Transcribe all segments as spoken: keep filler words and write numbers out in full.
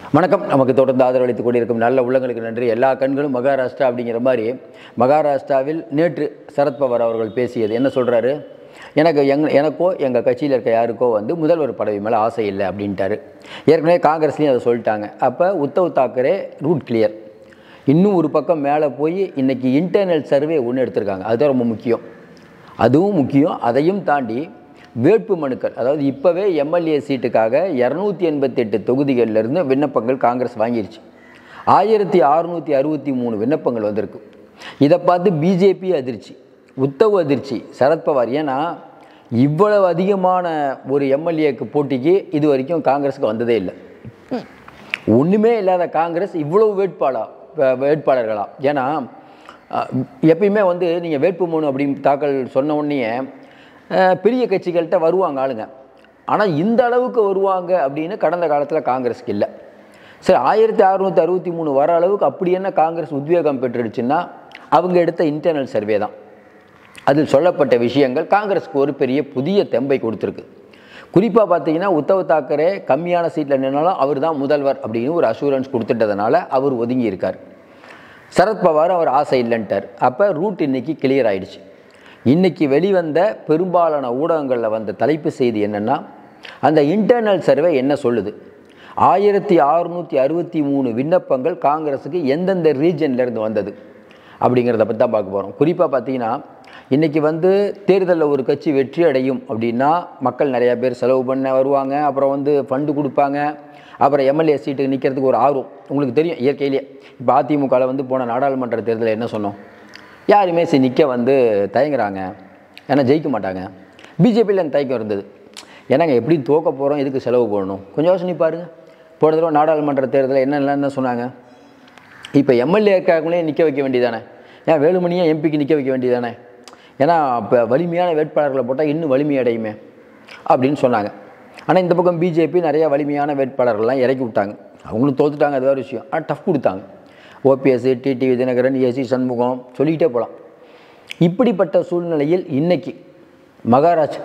வணக்கம். நமக்கு தொடர்ந்து ஆதரவளித்துக் கொண்டிருக்கும் நல்ல உள்ளங்களுக்கு நன்றி. எல்லா கண்களும் மகாராஷ்டிரா அப்படிங்கிற மாதிரி மகாராஷ்டிராவில் நேற்று சரத்பவார் அவர்கள் பேசியது என்ன சொல்கிறாரு? எனக்கு எங் எனக்கோ எங்கள் கட்சியில் இருக்க யாருக்கோ வந்து முதல்வர் பதவி மேலே ஆசை இல்லை அப்படின்ட்டாரு. ஏற்கனவே காங்கிரஸ்லேயும் அதை சொல்லிட்டாங்க. அப்போ உத்தவ் தாக்கரே ரூட் கிளியர். இன்னும் ஒரு பக்கம் மேலே போய் இன்றைக்கி இன்டர்னல் சர்வே ஒன்று எடுத்திருக்காங்க. அதுதான் ரொம்ப முக்கியம். அதுவும் முக்கியம். அதையும் தாண்டி வேட்பு மனுக்கள், அதாவது இப்போவே எம்எல்ஏ சீட்டுக்காக இரநூத்தி எண்பத்தி எட்டு தொகுதிகளிலிருந்து விண்ணப்பங்கள் காங்கிரஸ் வாங்கிருச்சு. ஆயிரத்தி அறுநூற்றி அறுபத்தி மூணு விண்ணப்பங்கள் வந்திருக்கு. இதை பார்த்து பிஜேபி அதிர்ச்சி, உத்தவ் அதிர்ச்சி, சரத்பவார். ஏன்னா இவ்வளவு அதிகமான ஒரு எம்எல்ஏக்கு போட்டிக்கு இது வரைக்கும் காங்கிரஸுக்கு வந்ததே இல்லை. ஒன்றுமே இல்லாத காங்கிரஸ் இவ்வளவு வேட்பாளர் வேட்பாளர்களா? ஏன்னா எப்பயுமே வந்து நீங்கள் வேட்பு மனு அப்படின்னு தாக்கல் சொன்ன உடனே பெரிய கட்சிகள்கிட்ட வருவாங்க ஆளுங்க. ஆனால் இந்த அளவுக்கு வருவாங்க அப்படின்னு கடந்த காலத்தில் காங்கிரஸுக்கு இல்லை. சரி, ஆயிரத்தி அறுநூற்றி அறுபத்தி மூணு வர அளவுக்கு அப்படி என்ன காங்கிரஸ் உத்வேகம் பெற்றுடுச்சுன்னா அவங்க எடுத்த இன்டர்னல் சர்வே தான். அதில் சொல்லப்பட்ட விஷயங்கள் காங்கிரஸுக்கு ஒரு பெரிய புதிய தெம்பை கொடுத்துருக்கு. குறிப்பாக பார்த்தீங்கன்னா உத்தவ் தாக்கரே கம்மியான சீட்டில் நின்னாலும் அவர் தான் முதல்வர் அப்படின்னு ஒரு அஷூரன்ஸ் கொடுத்துட்டதுனால அவர் ஒதுங்கி இருக்கார். சரத்பவார் அவர் ஆசை இல்லைன்ட்டார். அப்போ ரூட் இன்னைக்கு கிளியர் ஆகிடுச்சு. இன்றைக்கி வெளிவந்த பெரும்பாலான ஊடகங்களில் வந்த தலைப்பு செய்தி என்னென்னா, அந்த இன்டர்னல் சர்வே என்ன சொல்லுது, ஆயிரத்தி அறுநூற்றி அறுபத்தி மூணு விண்ணப்பங்கள் காங்கிரஸுக்கு எந்தெந்த ரீஜன்லேருந்து வந்தது அப்படிங்கிறத பற்றி தான் பார்க்க போகிறோம். குறிப்பாக பார்த்தீங்கன்னா இன்றைக்கி வந்து தேர்தலில் ஒரு கட்சி வெற்றி அடையும் அப்படின்னா மக்கள் நிறையா பேர் செலவு பண்ண வருவாங்க, அப்புறம் வந்து ஃபண்டு கொடுப்பாங்க, அப்புறம் எம்எல்ஏ சீட்டுக்கு நிற்கிறதுக்கு ஒரு ஆர்வம். உங்களுக்கு தெரியும் இயற்கையிலேயே. இப்போ அதிமுகவில் வந்து போன நாடாளுமன்ற தேர்தலில் என்ன சொன்னோம், யாருமே சரி நிற்க வந்து தயங்குறாங்க, ஏன்னா ஜெயிக்க மாட்டாங்க. பிஜேபியில் அந்த தயக்கம் இருந்தது. ஏன்னாங்க எப்படி தோக்க போகிறோம், எதுக்கு செலவு போடணும், கொஞ்சம் யோசனை பாருங்கள். போன தடவை நாடாளுமன்ற தேர்தலில் என்னெல்லாம் சொன்னாங்க. இப்போ எம்எல்ஏக்காரங்களே நிற்க வைக்க வேண்டியதானே, ஏன் வேலுமணியை எம்பிக்கு நிற்க வைக்க வேண்டியதானே, ஏன்னா இப்போ வலிமையான வேட்பாளர்களை போட்டால் இன்னும் வலிமை அடையுமே அப்படின்னு சொன்னாங்க. ஆனால் இந்த பக்கம் பிஜேபி நிறையா வலிமையான வேட்பாளர்கள்லாம் இறக்கி விட்டாங்க. அவங்களும் தோத்துட்டாங்க, அது வேறு விஷயம். ஆனால் டஃப் கொடுத்தாங்க. OPS, TTV Dhinakaran, AC Shanmugam சொல்லிக்கிட்டே போகலாம். இப்படிப்பட்ட சூழ்நிலையில் இன்றைக்கி மகாராஷ்டிரா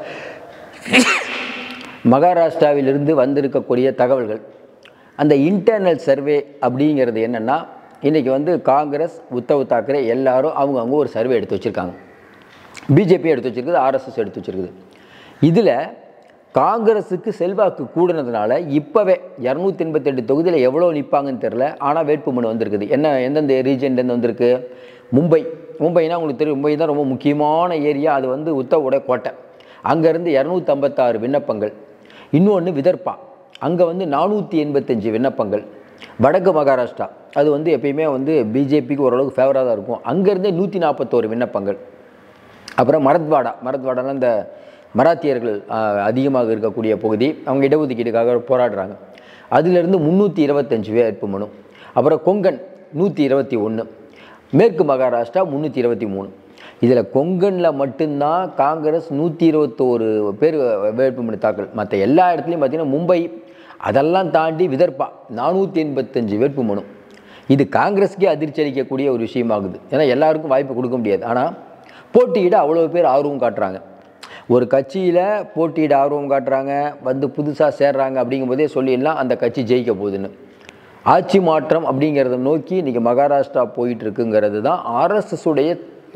மகாராஷ்டிராவிலிருந்து வந்திருக்கக்கூடிய தகவல்கள், அந்த இன்டர்னல் சர்வே அப்படிங்கிறது என்னென்னா, இன்றைக்கி வந்து காங்கிரஸ், உத்தவ் தாக்கரே எல்லாரும் அவங்க அவங்க ஒரு சர்வே எடுத்து வச்சுருக்காங்க. பிஜேபி எடுத்து வச்சுருக்குது, ஆர்எஸ்எஸ் எடுத்து வச்சுருக்குது. இதில் காங்கிரஸுக்கு செல்வாக்கு கூடுனதுனால இப்போவே இரநூத்தி எண்பத்தி எட்டு தொகுதியில் எவ்வளோ நிற்பாங்கன்னு தெரில. ஆனால் வேட்புமனு வந்திருக்குது. என்ன எந்தெந்த ரீஜன்லேருந்து வந்திருக்கு? மும்பை. மும்பைனா உங்களுக்கு தெரியும், மும்பை தான் ரொம்ப முக்கியமான ஏரியா. அது வந்து உத்தவோட கோட்டை. அங்கேருந்து இரநூத்தி ஐம்பத்தாறு விண்ணப்பங்கள். இன்னொன்று விதர்பா, அங்கே வந்து நானூற்றி எண்பத்தஞ்சு விண்ணப்பங்கள். வடக்கு மகாராஷ்டிரா, அது வந்து எப்பயுமே வந்து பிஜேபிக்கு ஓரளவுக்கு ஃபேவராக தான் இருக்கும். அங்கேருந்தே நூற்றி நாற்பத்தோரு விண்ணப்பங்கள். அப்புறம் மரத்வாடா, மரத்வாடாலாம் இந்த மராத்தியர்கள் அதிகமாக இருக்கக்கூடிய பகுதி, அவங்க இடஒதுக்கீடுக்காக போராடுறாங்க. அதிலிருந்து முந்நூற்றி இருபத்தஞ்சு வேட்பு மனு. அப்புறம் கொங்கன் நூற்றி இருபத்தி ஒன்று, மேற்கு மகாராஷ்டிரா முந்நூற்றி இருபத்தி மூணு. இதில் கொங்கனில் மட்டும்தான் காங்கிரஸ் நூற்றி இருபத்தோரு பேர் வேட்புமனு தாக்கல். மற்ற எல்லா இடத்துலையும் பார்த்திங்கன்னா மும்பை, அதெல்லாம் தாண்டி விதர்பா நானூற்றி எண்பத்தஞ்சு வேட்புமனு. இது காங்கிரஸுக்கே அதிர்ச்சி அளிக்கக்கூடிய ஒரு விஷயமாகுது. ஏன்னா எல்லாருக்கும் வாய்ப்பு கொடுக்க முடியாது. ஆனால் போட்டியிட அவ்வளோ பேர் ஆர்வம் காட்டுறாங்க. ஒரு கட்சியில் போட்டியிட ஆர்வம் காட்டுறாங்க, வந்து புதுசாக சேர்றாங்க. அப்படிங்கும்போதே சொல்லிடலாம் அந்த கட்சி ஜெயிக்க போகுதுன்னு. ஆட்சி மாற்றம் அப்படிங்கிறத நோக்கி இன்றைக்கி மகாராஷ்டிரா போயிட்டுருக்குங்கிறது தான் ஆர்எஸ்எஸ் உடைய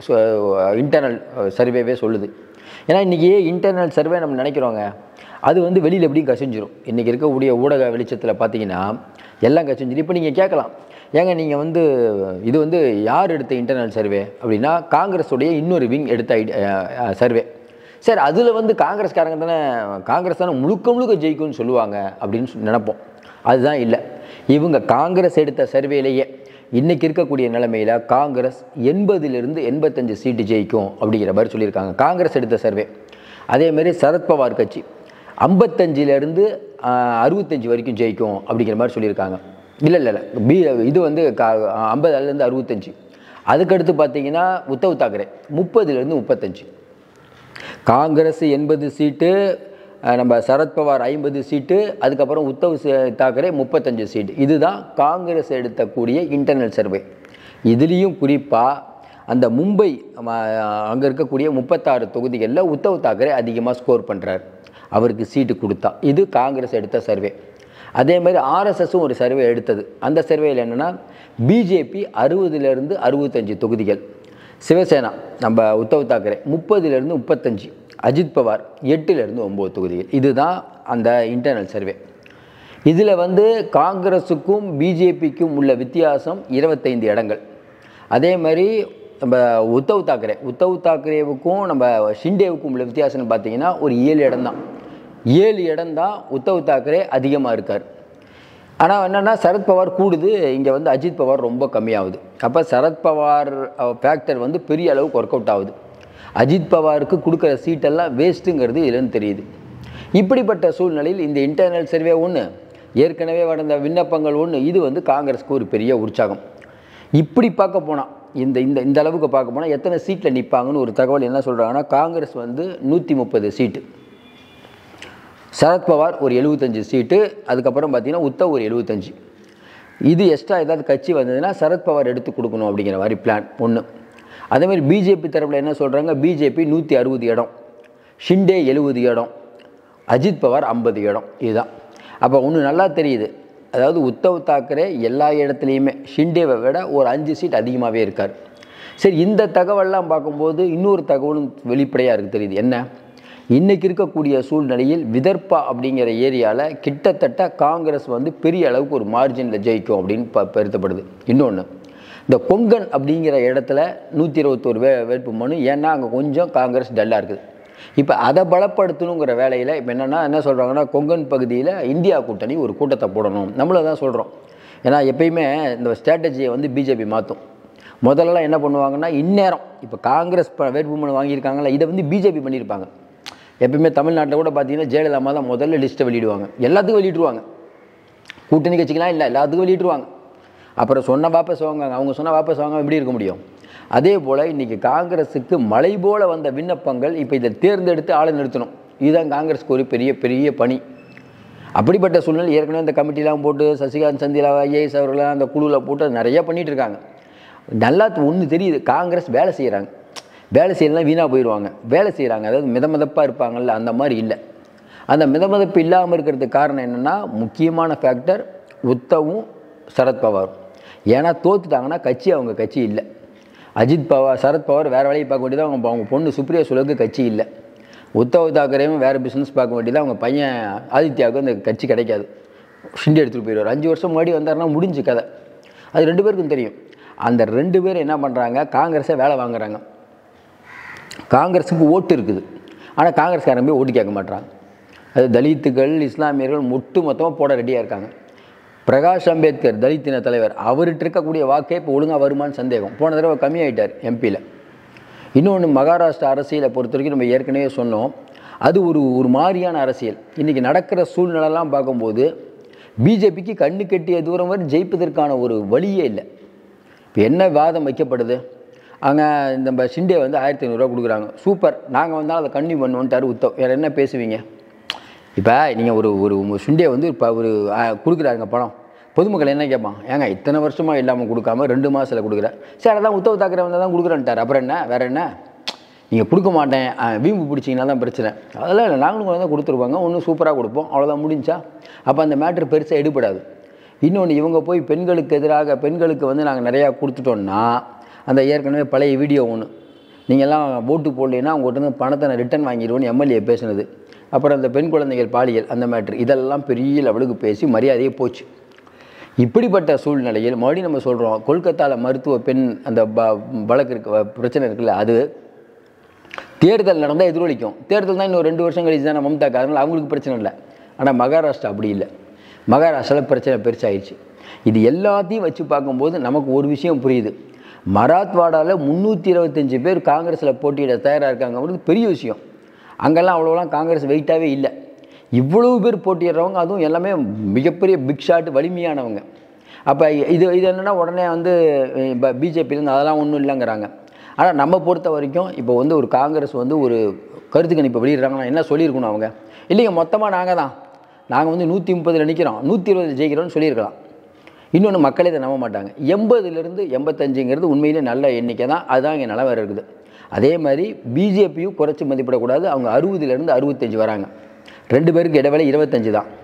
இன்டர்னல் சர்வேவே சொல்லுது. ஏன்னா இன்றைக்கி இன்டர்னல் சர்வே நம்ம நினைக்கிறோங்க, அது வந்து வெளியில் எப்படியும் கசிஞ்சிரும். இன்றைக்கி இருக்கக்கூடிய ஊடக வெளிச்சத்தில் பார்த்தீங்கன்னா எல்லாம் கசிஞ்சிடும். இப்போ நீங்கள் கேட்கலாம், ஏங்க நீங்கள் வந்து இது வந்து யார் எடுத்த இன்டர்னல் சர்வே அப்படின்னா, காங்கிரஸுடைய இன்னொரு விங் எடுத்த சர்வே. சரி, அதில் வந்து காங்கிரஸ்காரங்க தானே, காங்கிரஸ் தானே முழுக்க முழுக்க ஜெயிக்கும்னு சொல்லுவாங்க அப்படின்னு நினைப்போம். அதுதான் இல்லை. இவங்க காங்கிரஸ் எடுத்த சர்வேலேயே இன்றைக்கி இருக்கக்கூடிய நிலைமையில் காங்கிரஸ் எண்பதுலேருந்து எண்பத்தஞ்சு சீட்டு ஜெயிக்கும் அப்படிங்கிற மாதிரி சொல்லியிருக்காங்க, காங்கிரஸ் எடுத்த சர்வே. அதேமாரி சரத்பவார் கட்சி ஐம்பத்தஞ்சிலேருந்து அறுபத்தஞ்சு வரைக்கும் ஜெயிக்கும் அப்படிங்கிற மாதிரி சொல்லியிருக்காங்க. இல்லை இல்லை இல்லை பி இது வந்து கா ஐம்பதுலேருந்து அறுபத்தஞ்சு. அதுக்கடுத்து பார்த்தீங்கன்னா உத்தவ் தாக்கரே முப்பதுலேருந்து முப்பத்தஞ்சு. காங்கிரஸ் எண்பது சீட்டு, நம்ம சரத்பவார் ஐம்பது சீட்டு, அதுக்கப்புறம் உத்தவ் தாக்கரே முப்பத்தஞ்சு சீட்டு. இதுதான் காங்கிரஸ் எடுத்தக்கூடிய இன்டர்னல் சர்வே. இதுலேயும் குறிப்பாக அந்த மும்பை அங்கே இருக்கக்கூடிய முப்பத்தாறு தொகுதிகளில் உத்தவ் தாக்கரே அதிகமாக ஸ்கோர் பண்ணுறார். அவருக்கு சீட்டு கொடுத்தா. இது காங்கிரஸ் எடுத்த சர்வே. அதே மாதிரி ஆர்எஸ்எஸும் ஒரு சர்வே எடுத்தது. அந்த சர்வேயில் என்னென்னா பிஜேபி அறுபதுலேருந்து அறுபத்தஞ்சு தொகுதிகள், சிவசேனா நம்ம உத்தவ் தாக்கரே முப்பதுலேருந்து முப்பத்தஞ்சு, அஜித் பவார் எட்டுலேருந்து ஒம்பது தொகுதிகள். இதுதான் அந்த இன்டர்னல் சர்வே. இதில் வந்து காங்கிரஸுக்கும் பிஜேபிக்கும் உள்ள வித்தியாசம் இருபத்தைந்து இடங்கள். அதே மாதிரி நம்ம உத்தவ் தாக்கரே உத்தவ் தாக்கரேவுக்கும் நம்ம ஷிண்டேவுக்கும் உள்ள வித்தியாசம்னு பார்த்தீங்கன்னா ஒரு ஏழு இடம் தான். ஏழு இடம் தான் உத்தவ் தாக்கரே அதிகமாக இருக்கார். ஆனால் என்னென்னா சரத்பவார் கூடுது, இங்கே வந்து அஜித் பவார் ரொம்ப கம்மியாகுது. அப்போ சரத்பவார் ஃபேக்டர் வந்து பெரிய அளவுக்கு ஒர்க் அவுட் ஆகுது. அஜித் பவாருக்கு கொடுக்குற சீட்டெல்லாம் வேஸ்ட்டுங்கிறது இதுலேருந்து தெரியுது. இப்படிப்பட்ட சூழ்நிலையில் இந்த இன்டர்னல் சர்வே ஒன்று, ஏற்கனவே வந்த விண்ணப்பங்கள் ஒன்று, இது வந்து காங்கிரஸுக்கு ஒரு பெரிய உற்சாகம். இப்படி பார்க்க போனால் இந்த இந்த இந்த அளவுக்கு பார்க்க போனால் எத்தனை சீட்டில் நிற்பாங்கன்னு ஒரு தகவல் என்ன சொல்கிறாங்கன்னா, காங்கிரஸ் வந்து நூற்றி முப்பது சீட்டு, சரத்பவார் ஒரு எழுபத்தஞ்சு சீட்டு, அதுக்கப்புறம் பார்த்தீங்கன்னா உத்தவ் ஒரு எழுபத்தஞ்சு. இது எக்ஸ்ட்ரா ஏதாவது கட்சி வந்ததுன்னா சரத்பவார் எடுத்து கொடுக்கணும் அப்படிங்கிற மாதிரி பிளான் ஒன்று. அதேமாதிரி பிஜேபி தரப்பில் என்ன சொல்கிறாங்க, பிஜேபி நூற்றி அறுபது இடம், ஷிண்டே எழுபது இடம், அஜித் பவார் ஐம்பது இடம். இதுதான். அப்போ ஒன்று நல்லா தெரியுது, அதாவது உத்தவ் தாக்கரே எல்லா இடத்துலையுமே ஷிண்டேவை விட ஒரு அஞ்சு சீட் அதிகமாகவே இருக்கார். சரி, இந்த தகவல்லாம் பார்க்கும்போது இன்னொரு தகவலும் வெளிப்படையாக இருக்குது தெரியுது. என்ன, இன்றைக்கி இருக்கக்கூடிய சூழ்நிலையில் விதர்பா அப்படிங்கிற ஏரியாவில் கிட்டத்தட்ட காங்கிரஸ் வந்து பெரிய அளவுக்கு ஒரு மார்ஜினில் ஜெயிக்கும் அப்படின்னு ப பெருத்தப்படுது. இன்னொன்று, இந்த கொங்கன் அப்படிங்கிற இடத்துல நூற்றி இருபத்தோரு வே வேட்பு மனு, ஏன்னா அங்கே கொஞ்சம் காங்கிரஸ் டல்லாக இருக்குது. இப்போ அதை பலப்படுத்தணுங்கிற வேலையில் இப்போ என்னென்னா என்ன சொல்கிறாங்கன்னா, கொங்கன் பகுதியில் இந்தியா கூட்டணி ஒரு கூட்டத்தை போடணும். நம்மளும் தான் சொல்கிறோம். ஏன்னா எப்பயுமே இந்த ஸ்ட்ராட்டஜியை வந்து பிஜேபி மாற்றும். முதல்லலாம் என்ன பண்ணுவாங்கன்னா, இந்நேரம் இப்போ காங்கிரஸ் வேட்புமனு வாங்கியிருக்காங்களா, இதை வந்து பிஜேபி பண்ணியிருப்பாங்க. எப்பயுமே தமிழ்நாட்டில் கூட பார்த்தீங்கன்னா ஜெயலலிதா தான் முதல்ல லிஸ்ட்டை வெளியிடுவாங்க. எல்லாத்துக்கும் வெளியிடுவாங்க, கூட்டணி கட்சிக்கலாம் இல்லை, எல்லாத்துக்கும் வெளியிடுவாங்க. அப்புறம் சொன்ன வாபஸ் வாங்க, அவங்க சொன்ன வாபஸ் வாங்க எப்படி இருக்க முடியும்? அதே போல் இன்றைக்கி காங்கிரஸுக்கு மலை போல் வந்த விண்ணப்பங்கள் இப்போ இதை தேர்ந்தெடுத்து ஆளை நிறுத்தணும். இதுதான் காங்கிரஸுக்கு ஒரு பெரிய பெரிய பணி. அப்படிப்பட்ட சூழ்நிலை ஏற்கனவே இந்த கமிட்டிலாம் போட்டு சசிகாந்த் சந்திலா ஐஏஎஸ் அவர்களாம் அந்த குழுவில் போட்டு நிறையா பண்ணிகிட்டு இருக்காங்க. நல்லா ஒன்று தெரியுது, காங்கிரஸ் வேலை செய்கிறாங்க. வேலை செய்யலாம் வீணாக போயிடுவாங்க. வேலை செய்கிறாங்க, அதாவது மிதமதப்பாக இருப்பாங்கள்ல, அந்த மாதிரி இல்லை. அந்த மிதமதப்பு இல்லாமல் இருக்கிறதுக்கு காரணம் என்னென்னா, முக்கியமான ஃபேக்டர் உத்தவும் சரத்பவாரும். ஏன்னா தோற்றுட்டாங்கன்னா கட்சி அவங்க கட்சி இல்லை. அஜித் பவார் சரத்பவார் வேறு வேலையை பார்க்க வேண்டியது, அவங்க அவங்க பொண்ணு சுப்ரியா சுலேக்கு கட்சி இல்லை. உத்தவ் தாக்கரேவும் வேறு பிஸ்னஸ் பார்க்க வேண்டியது, அவங்க பையன் ஆதித்யாவுக்கு அந்த கட்சி கிடைக்காது. ஷிண்டே எடுத்துகிட்டு போயிடுவார். அஞ்சு வருஷம் முன்னாடி வந்தாருன்னா முடிஞ்சு கதை. அது ரெண்டு பேருக்கும் தெரியும். அந்த ரெண்டு பேரும் என்ன பண்ணுறாங்க, காங்கிரஸை வேலை வாங்குறாங்க. காங்கிரஸுக்கு ஓட்டு இருக்குது, ஆனால் காங்கிரஸ்காரங்க போய் ஓட்டு கேட்க மாட்டாங்க. அது தலித்துகள் இஸ்லாமியர்கள் ஒட்டு மொத்தமாக போட ரெடியாக இருக்காங்க. பிரகாஷ் அம்பேத்கர் தலித்தின தலைவர், அவர்கிட்ட இருக்கக்கூடிய வாக்கே இப்போ ஒழுங்காக வருமானு சந்தேகம். போன தடவை கம்மியாயிட்டார் எம்பியில். இன்னொன்று, மகாராஷ்டிரா அரசியலை பொறுத்த வரைக்கும் நம்ம ஏற்கனவே சொன்னோம், அது ஒரு ஒரு மாதிரியான அரசியல். இன்றைக்கி நடக்கிற சூழ்நிலைலாம் பார்க்கும்போது பிஜேபிக்கு கண்ணு கெட்டிய தூரம் வரை ஜெயிப்பதற்கான ஒரு வழியே இல்லை. இப்போ என்ன வாதம் வைக்கப்படுது, அங்கே நம்ம ஷிண்டே வந்து ஆயிரத்தி ஐநூறுரூவா கொடுக்குறாங்க, சூப்பர், நாங்கள் வந்தாலும் அதை கன்னியூ பண்ணுவோன்ட்டார் உத்தவ். வேறு என்ன பேசுவீங்க? இப்போ நீங்கள் ஒரு ஒரு ஷிண்டே வந்து இப்போ ஒரு கொடுக்குறாருங்க பணம், பொதுமக்கள் என்ன கேட்பான், ஏங்க இத்தனை வருஷமாக இல்லாமல் கொடுக்காம ரெண்டு மாதத்தில் கொடுக்குறேன். சரி, அதான் உத்தவ் தாக்கரே வந்தால் தான் கொடுக்குறேன்ட்டார், அப்புறம் என்ன வேறு என்ன? நீங்கள் கொடுக்க மாட்டேன் வீம்பு பிடிச்சிங்கன்னா தான் பிரச்சனை. அதெல்லாம் இல்லை, நாங்களும் வந்து கொடுத்துருவாங்க, ஒன்றும் சூப்பராக கொடுப்போம், அவ்வளோதான் முடிஞ்சா. அப்போ அந்த மேட்ரு பெருசாக எடுபடாது. இன்னொன்று, இவங்க போய் பெண்களுக்கு எதிராக பெண்களுக்கு வந்து நாங்கள் நிறையா கொடுத்துட்டோன்னா, அந்த ஏற்கனவே பழைய வீடியோ ஒன்று, நீங்கள்லாம் ஓட்டு போடலைன்னா அவங்ககிட்ட பணத்தை நான் ரிட்டன் வாங்கிடுவோன்னு எம்எல்ஏ பேசுனது, அப்புறம் அந்த பெண் குழந்தைகள் பாலியல் அந்த மேட்ரு, இதெல்லாம் பெரிய லெவலுக்கு பேசி மரியாதையே போச்சு. இப்படிப்பட்ட சூழ்நிலையில் மறுபடியும் நம்ம சொல்கிறோம், கொல்கத்தாவில் மருத்துவ பெண் அந்த ப வழக்கு இருக்க பிரச்சனை இருக்குல்ல, அது தேர்தல் நடந்தால் எதிரொலிக்கும். தேர்தல் தான் இன்னும் ரெண்டு வருஷம் கழிச்சு தானே மம்தாக்கு, அதனால் அவங்களுக்கு பிரச்சனை இல்லை. ஆனால் மகாராஷ்டிரா அப்படி இல்லை. மகாராஷ்டிராவில் பிரச்சனை பெருசாகிடுச்சு. இது எல்லாத்தையும் வச்சு பார்க்கும்போது நமக்கு ஒரு விஷயம் புரியுது, மராத்வாடாவில் முந்நூற்றி இருபத்தஞ்சி பேர் காங்கிரஸில் போட்டியிட தயாராக இருக்காங்க, பெரிய விஷயம். அங்கெல்லாம் அவ்வளோலாம் காங்கிரஸ் வெயிட்டாகவே இல்லை. இவ்வளவு பேர் போட்டிடுறவங்க, அதுவும் எல்லாமே மிகப்பெரிய பிக் ஷாட், வலிமையானவங்க. அப்போ இது இது என்னென்னா உடனே வந்து இப்போ பிஜேபியிலேருந்து அதெல்லாம் ஒன்றும் இல்லைங்கிறாங்க. ஆனால் நம்ம பொறுத்த வரைக்கும் இப்போ வந்து ஒரு காங்கிரஸ் வந்து ஒரு கருத்து கணிப்பை வெளியிடுறாங்கன்னா என்ன சொல்லியிருக்கணும் அவங்க, இல்லைங்க மொத்தமாக நாங்கள் தான் நாங்கள் வந்து நூற்றி முப்பதில் நிற்கிறோம், நூற்றி இருபது ஜெயிக்கிறோம்னு சொல்லியிருக்கலாம். இன்னொன்று, மக்களே இதை நம்ப மாட்டாங்க. எண்பதுலேருந்து எண்பத்தஞ்சுங்கிறது உண்மையிலே நல்ல எண்ணிக்கை தான், அதுதான் இங்கே நிலவரம் இருக்குது. அதே மாதிரி பிஜேபியும் குறைச்சி மதிப்பிடக்கூடாது, அவங்க அறுபதுலேருந்து அறுபத்தஞ்சு வராங்க, ரெண்டு பேருக்கு இடைவேளை இருபத்தஞ்சு தான்.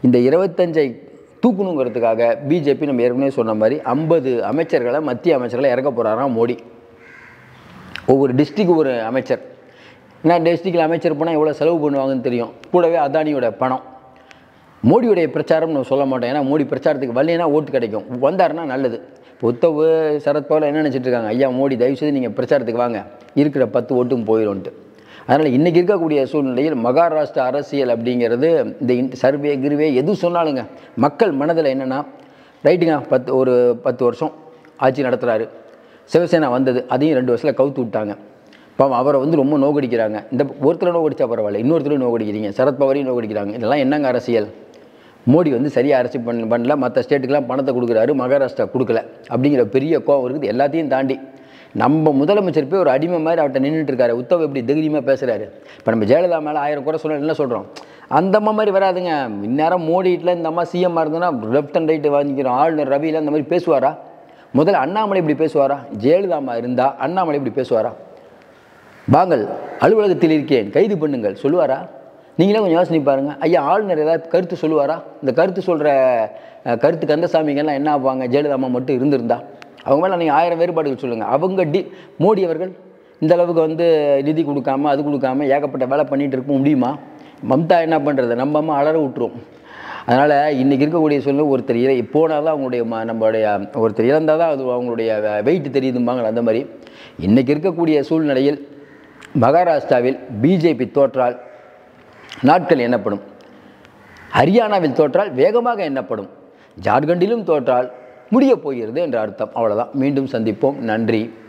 இந்த இருபத்தஞ்சை தூக்கணுங்கிறதுக்காக பிஜேபி நம்ம ஏற்கனவே சொன்ன மாதிரி ஐம்பது அமைச்சர்களை மத்திய அமைச்சர்களை இறக்க போகிறாராம் மோடி. ஒவ்வொரு டிஸ்ட்ரிக்ட் ஒரு அமைச்சர். ஏன்னா டிஸ்ட்ரிக்டில் அமைச்சர் போனால் எவ்வளோ செலவு பண்ணுவாங்கன்னு தெரியும். கூடவே அதானியோட பணம். மோடியுடைய பிரச்சாரம் நம்ம சொல்ல மாட்டோம். ஏன்னா மோடி பிரச்சாரத்துக்கு வரலைன்னா ஓட்டு கிடைக்கும், வந்தாருன்னா நல்லது. இப்போ உத்தவ் சரத்பவார் என்ன நினச்சிட்டு இருக்காங்க, ஐயா மோடி தயவுசெய்து நீங்கள் பிரச்சாரத்துக்கு வாங்க, இருக்கிற பத்து ஓட்டும் போயிடும்ட்டு. அதனால் இன்றைக்கி இருக்கக்கூடிய சூழ்நிலையில் மகாராஷ்டிரா அரசியல் அப்படிங்கிறது இந்த சர்வே கிருவே எது சொன்னாலுங்க மக்கள் மனதில் என்னென்னா ரைட்டுங்க, பத்து ஒரு பத்து வருஷம் ஆட்சி நடத்துகிறாரு, சிவசேனா வந்தது, அதையும் ரெண்டு வருஷத்தில் கவுத்து விட்டாங்க. பாவம் அவரை வந்து ரொம்ப நோக்கடிக்கிறாங்க. இந்த ஒருத்தர் நோக்கடிச்சா பரவாயில்ல, இன்னொருத்தரும் நோக்கடிக்கிறீங்க, சரத்பவாரையும் நோக்கடிக்கிறாங்க. இதெல்லாம் என்னங்க அரசியல்? மோடி வந்து சரியாக அரசு பண்ண பண்ணல, மற்ற ஸ்டேட்டுக்கெலாம் பணத்தை கொடுக்குறாரு, மகாராஷ்டிரா கொடுக்கல அப்படிங்கிற பெரிய கோவம் இருக்குது. எல்லாத்தையும் தாண்டி நம்ம முதலமைச்சர் போய் ஒரு அடிமை மாதிரி அவர்கிட்ட நின்றுட்டு இருக்காரு. உத்தவ் எப்படி தைரியமாக பேசுகிறாரு. இப்போ நம்ம ஜெயலலிதா மேலே ஆயிரம் குறை சொல்ல என்ன சொல்கிறோம், அந்த அம்மா மாதிரி வராதுங்க. இந்நேரம் மோடிட்டில் இந்த அம்மா சிஎம்மாக இருந்ததுன்னா லெஃப்ட் அண்ட் ரைட்டு வாங்கிக்கிறோம். ஆளுநர் ரவியில் அந்த மாதிரி பேசுவாரா? முதல்ல அண்ணாமலை இப்படி பேசுவாரா? ஜெயலலிதா அம்மா இருந்தால் அண்ணாமலை இப்படி பேசுவாரா? வாங்கள் அலுவலகத்தில் இருக்கேன் கைது பண்ணுங்கள் சொல்லுவாரா? நீங்களே கொஞ்சம் யோசனை பாருங்கள். ஐயா ஆளுநர் ஏதாவது கருத்து சொல்லுவாரா? இந்த கருத்து சொல்கிற கருத்து கந்தசாமிங்கெல்லாம் என்ன ஆவாங்க? ஜெயலலிதா அம்மா மட்டும் இருந்திருந்தா அவங்க மேலே நீங்கள் ஆயிரம் வேறுபாடுகள் சொல்லுங்கள். அவங்க டி மோடி அவர்கள் இந்த அளவுக்கு வந்து நிதி கொடுக்காம அது கொடுக்காம ஏகப்பட்ட வேலை பண்ணிகிட்டு இருக்க முடியுமா? மம்தா என்ன பண்ணுறது, நம்ம அம்மா அலற விட்டுரும். அதனால் இன்றைக்கி இருக்கக்கூடிய சூழ்நிலை ஒருத்தர் இறை போனால் தான் அவங்களுடைய ம நம்மளுடைய ஒருத்தர் இறந்தால் தான் அது அவங்களுடைய வெயிட் தெரியுதும்பாங்க. அந்த மாதிரி இன்றைக்கி இருக்கக்கூடிய சூழ்நிலையில் மகாராஷ்டிராவில் பிஜேபி தோற்றால் நாட்கள் எண்ணப்படும், ஹரியானாவில் தோற்றால் வேகமாக எண்ணப்படும், ஜார்க்கண்டிலும் தோற்றால் முடியப் போகிறது என்ற அர்த்தம். அவ்வளோதான். மீண்டும் சந்திப்போம். நன்றி.